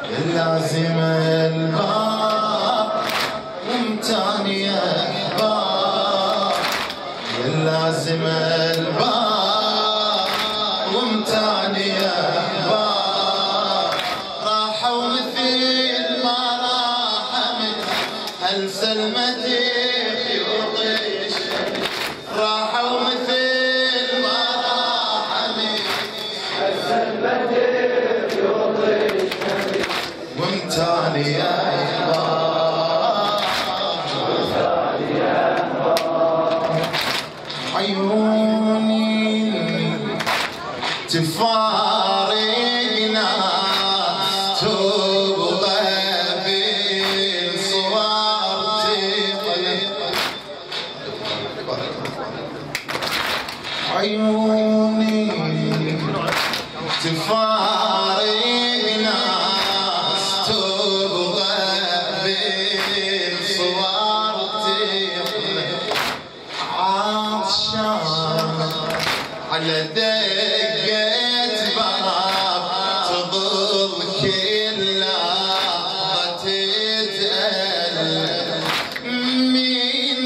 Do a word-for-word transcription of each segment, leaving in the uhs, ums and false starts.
لازم الباب ومتاني احباب، لازم الباب ومتاني احباب، راحوا مثل ما راح هل سلمتي يطيش، راحوا مثل ما راح هل سلمتي يطيش، ومتاني يا احباب، ومتاني يا احباب، عيوني تفارقنا تبغى بالصور تقلب، عيوني تفارقنا تبغى بالصور تقلب، عطشان على دقة باب تظل كل لحظة تتألم، مين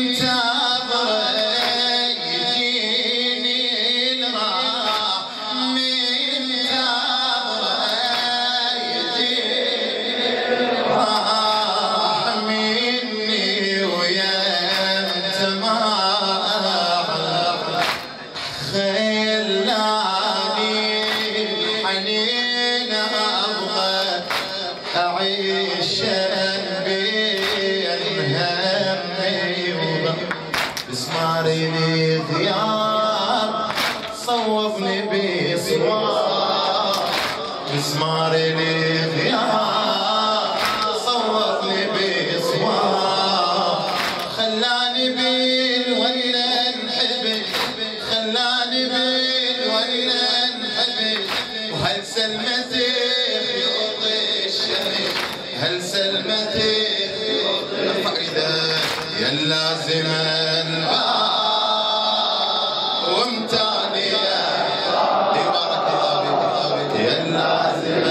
تبغى يجيني الراح، مين تبغى يجيني الراح مني ويا انت ما خلاني الحنين ابغى اعيش بين همي بسماري لي غياب صوبني بصواب، بسماري لي غياب صوبني بصواب، خلاني بالولا انحبل، خلاني بالولا انحبل، وهل سلمتي يعطي الشمل، هل سلمتي فإذا يا لازم الباب ومتاني يا بارك الله فيك، يا لازم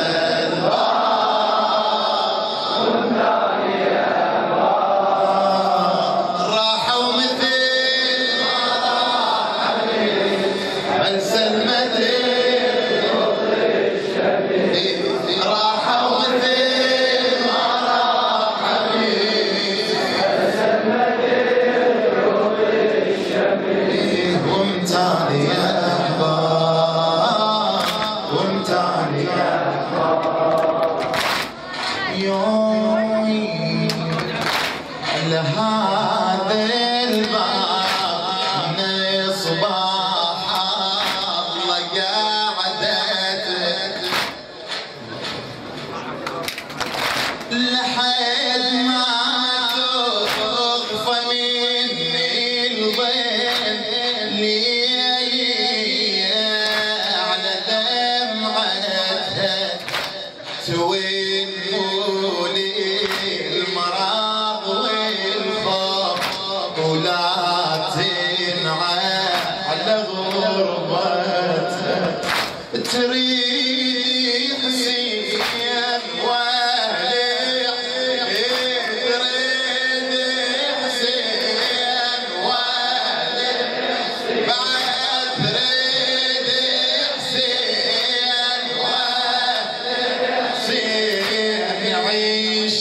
الباب ومتاني يا راحوا مثل ما راح هل سلمتي راحوا مثل ما راح ومتاني يا احباب، ومتاني يا احباب، يومي لهذا الباب من صباح الله قعدت لحد ما تغفى مني الضيم لي على دمعتها توين مولي المرض والخوف، ولا تنعى على غربتها تريح زين والح تريد حسين والح بعد تريد حسين والح حسين يعيش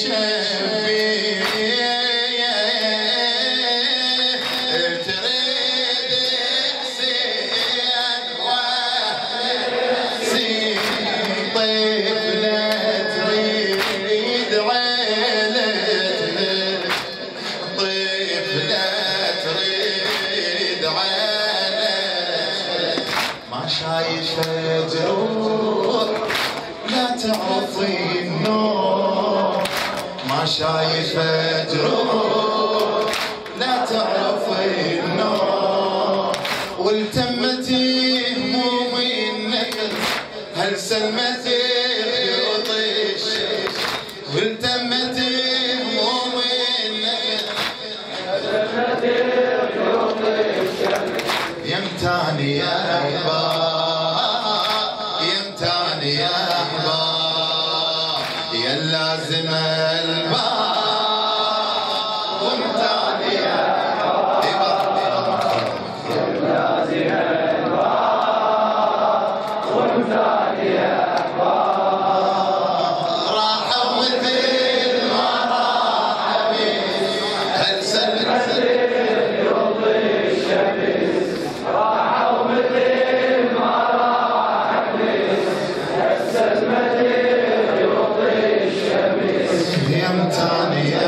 شايفة جروح لا تعرفي النور، ما شايفة جروح لا تعرفي النور، والتمتي همومي النكد هل سلمتي يطيش، والتمتي همومي النكد هل سلمتي يطيش، يمتاني يا احباب، يمتاني يا احباب، يا اللازم الباب ومتاني يا احباب. يا لازم الباب ومتاني يا احباب. راحوا مثل ما راح حبيب هل سلمت يوطي الشمس. راحوا مثل ما راح حبيب هل سلمت يوطي الشمس. يا متاني يا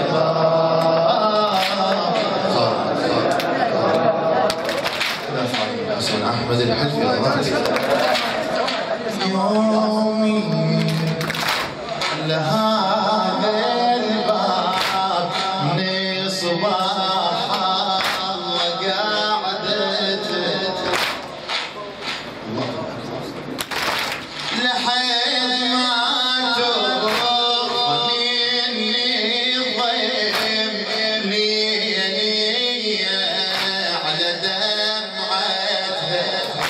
احباب. حسن احمد الحلفي يومي لهذا الباب من صباح الله قعدت لحد ما تغفى مني ضيم ليلي على دمعتها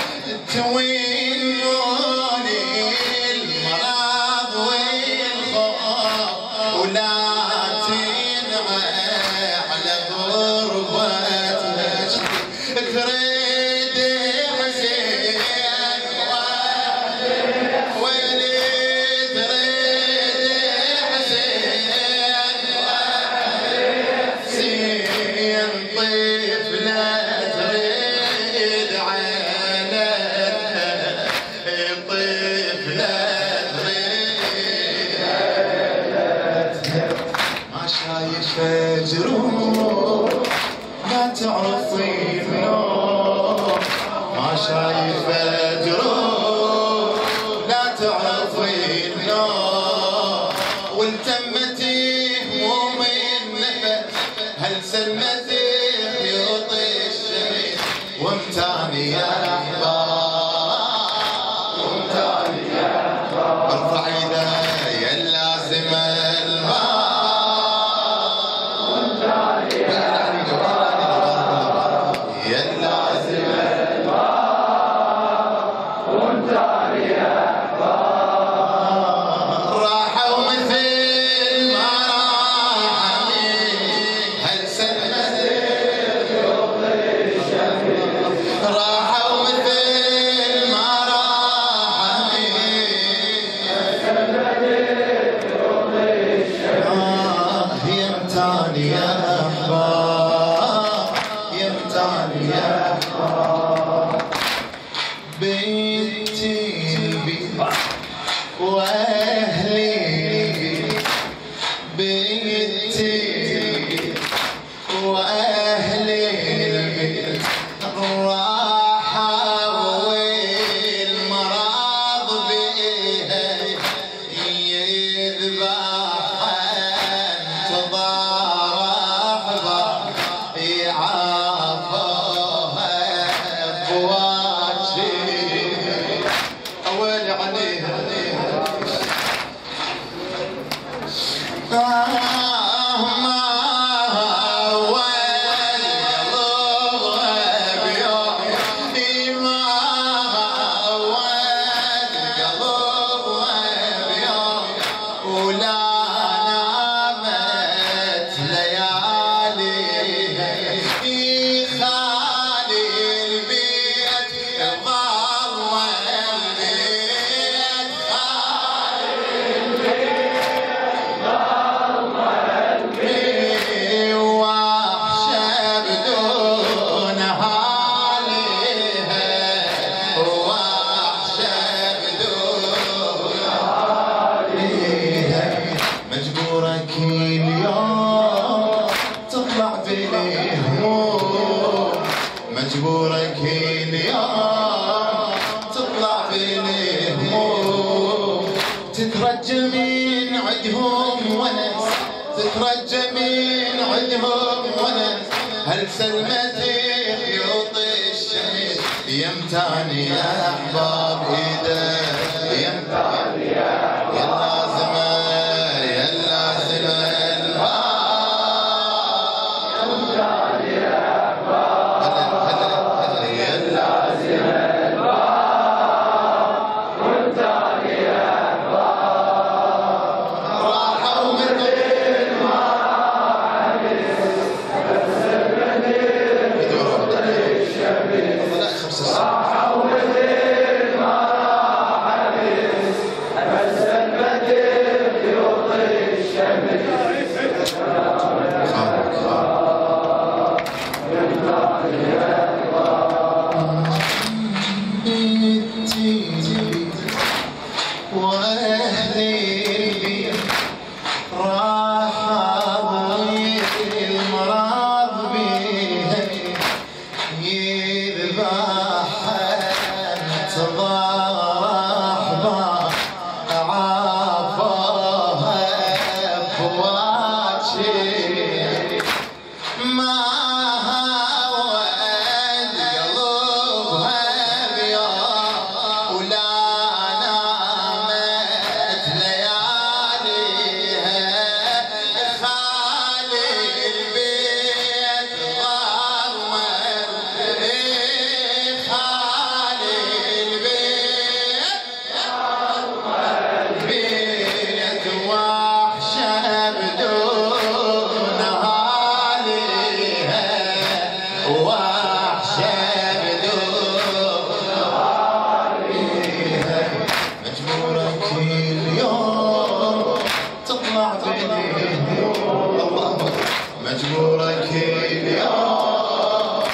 توينوني المرض والخوف ولا تنعى على غربتها. تريد حسين ويلي تريد حسين حسين طفلة تريد عينتها طفلة تريد عينتها. ما شايفة جروح ما تعرفي نور. ما شايفة جروح لا تعرفي النور. والتمتي ومن نفس هل سلمتي يوطي الشمس. ومتاني يا احباب ومتاني يا احباب. ارفع ايدي يا اللازم الباب ومتاني يا احباب. يا اللازم الباب ومتاني يا احباب. راحوا مثل ما راح حبيب هل سلمت يوطي الشمس. راحوا مثل ما راح حبيب هل سلمت يوطي الشمس. يا متاني يا احباب يا متاني يا احباب. بنتي البيت واهلي بنتي واهلي البيت الراحه والمرض بيها يذبح انتظار احباب يعافوها بواجه اول عليها. آه ما والقلب بيوم ما والقلب بيوم ولا نامت لياليها. خالي البيت ظل البيت خالي البيت وحشة بدون حالها. وحشة بدون حالها. مجبورة كل يوم تطلع بالهموم. مجبورة كل يوم تطلع بالهموم. تترجى من عندهم ونس تترجى من عندهم ونس. هل سلمتي يوطي الشمس. يا متاني يا احباب ايده يا متاني يا احباب. يا اللازم يا اللازم الباب ومتاني يا احباب. هلا هلا هلا يا اللازم الباب ومتاني يا احباب. مجبورك اليوم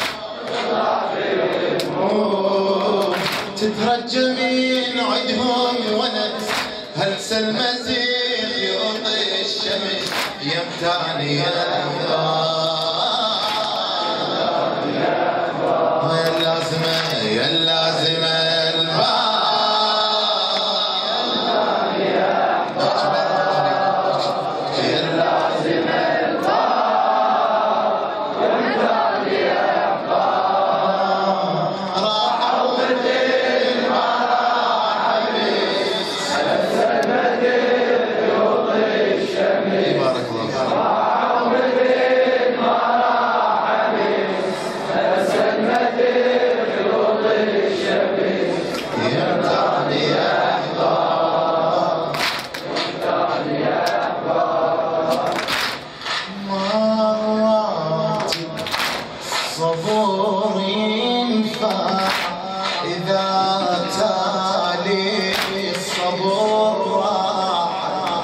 تترجى من عدهم ونس هلس المزيغ يعطي الشمس يمتعني يا اللازمة يا اللازمة صبور ينفع إذا تالي الصبر راح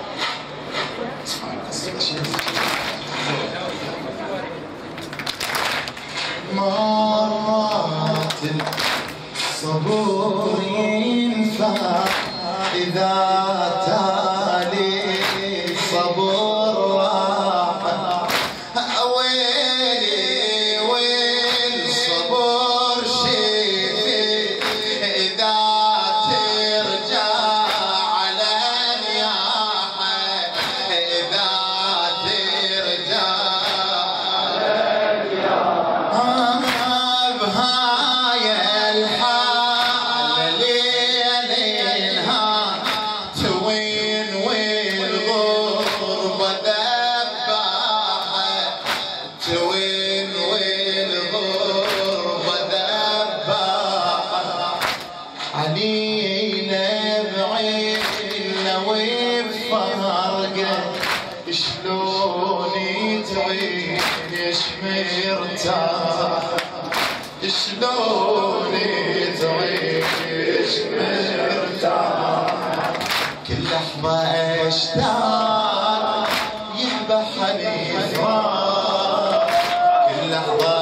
مرات الصبور ينفع إذا تالي الصبر راح علينا بعيننا وبفرقه شلون تعيش مرتاح شلون تعيش مرتاح كل لحظة اشتاق يذبحني فراق كل لحظة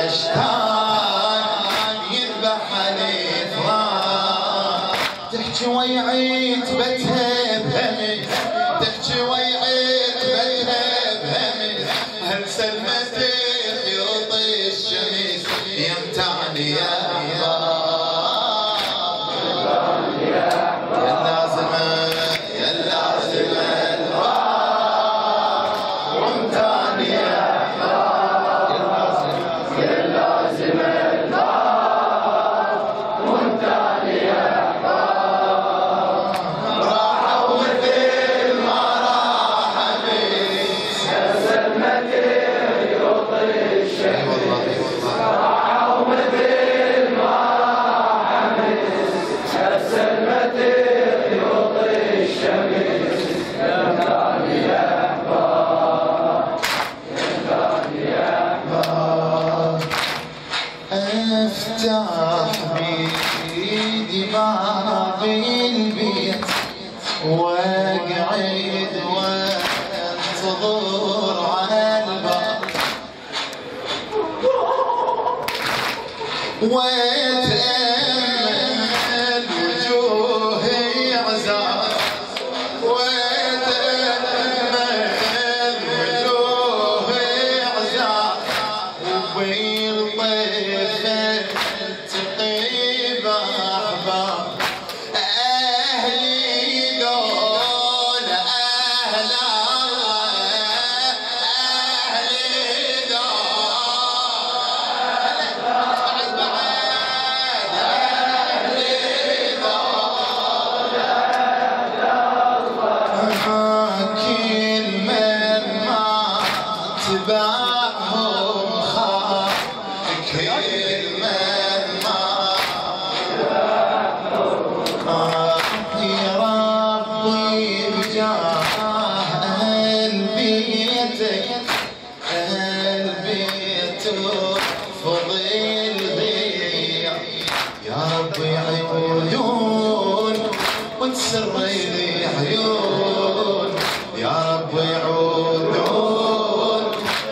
اشتاق يذبحني فراق تحكي ويعيد بتها بهمي تحكي ويعيد بتها بهمي هل سلمتك يعطي الشمس يمتعني يا افتح بيدي باب البيت واقعد وانتظر على الباب واتامل وجوه عزاز واتامل وجوه عزاز وبالطيف تقيب احباب اهلي دول اهل اهلي تبعهم خاف كل من ما يا ربي بجاه أهل بيتك أهل بيتك فضيل ضيع يا ربي عيون وتسر لي عيون يا ربي عيون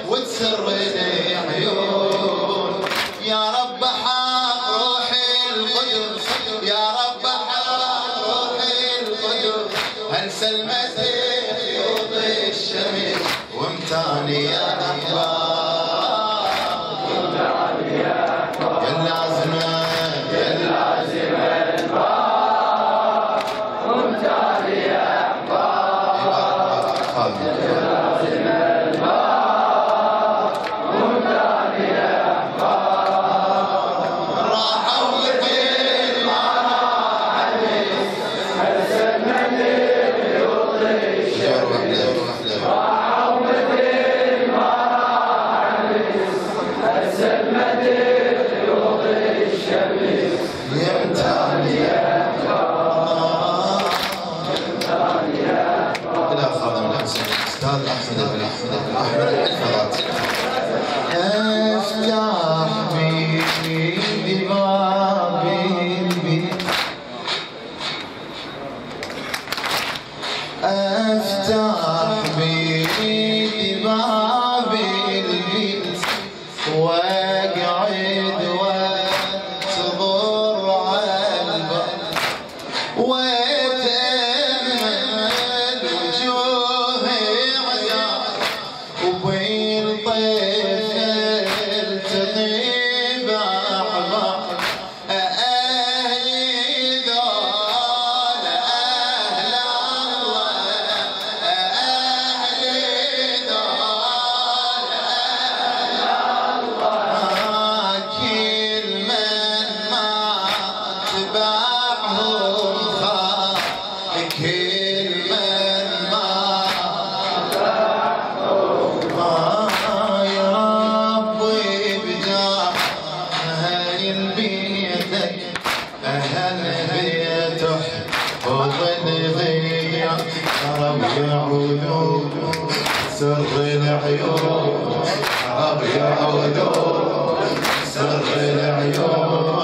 خيوط الشمس وامتاني يا أحباب وامتاني يا أحباب يا اللازمة يا اللازمة الباب وامتاني يا أحباب يا اللازمة الباب وامتاني يا أحباب راحوا مثل ما أستاذ أحمد بن أحمد بن أحمد الحفظات افتح بيدي باب البيت افتح بيدي باب البيت واقعد وانتظر على الباب واتأمل وجوه وبين طيف التطيب أحباب أهلي ذول أهل الله أهلي ذول أهل الله كل من ما تبعهم خاف كل من ما أهل بيته وظل ضيع رب يعودون سر العيون رب يعودون سر العيون